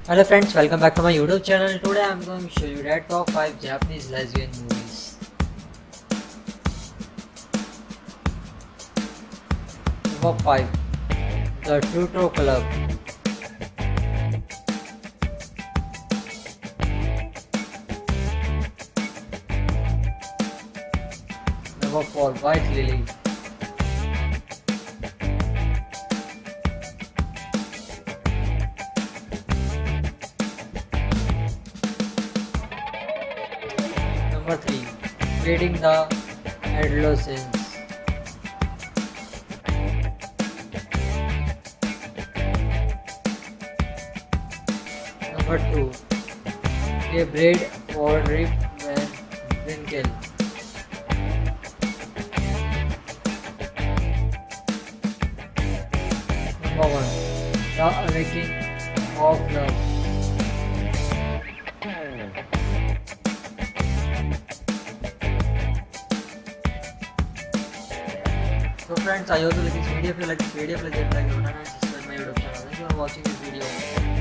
Hello friends, welcome back to my YouTube channel. Today I am going to show you that top 5 Japanese lesbian movies. Number 5, The Trutro Club. Number 4, White Lily. Number 3, Feeding the Adolescents. Number 2, A Braid for Rip Van Winkle. Number 1, The Awakening of Love. So friends, I hope you like this video. If you like this video, please hit like the button and subscribe my YouTube channel. Thank you for watching this video.